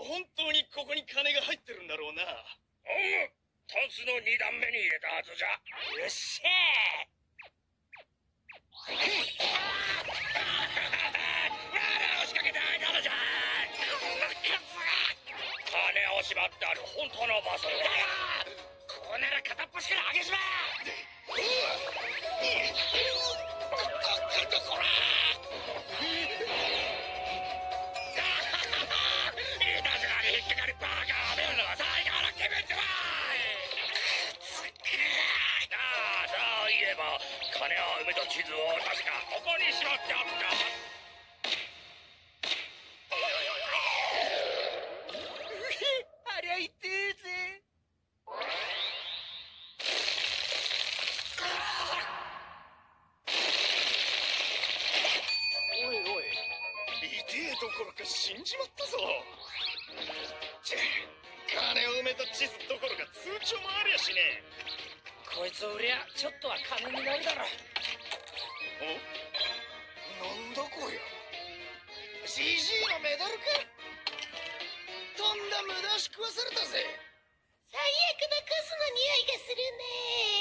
本当にここに金が入ってるんだろうな。 タンスの2段目に入れたはずじゃ。 よっしゃ押しかけたからじゃ。金をしまってある本当の場所だ。こうなら片っ端から上げしまこらいたずらに引っかかりバカを見るのが最高の気分じゃわい。そういえば金は埋めた地図を確かここにしまってあった。 ありゃ痛えぜ。おいおい、痛えどころか死んじまったぞ。金を埋めた地図どころか通帳もありゃしねえ。 こいつを売りゃちょっとは金になるだろ。 なんだこりゃ。 CG のメダルか。とんだ無駄し食わされたぜ。 最悪なクズの匂いがするね。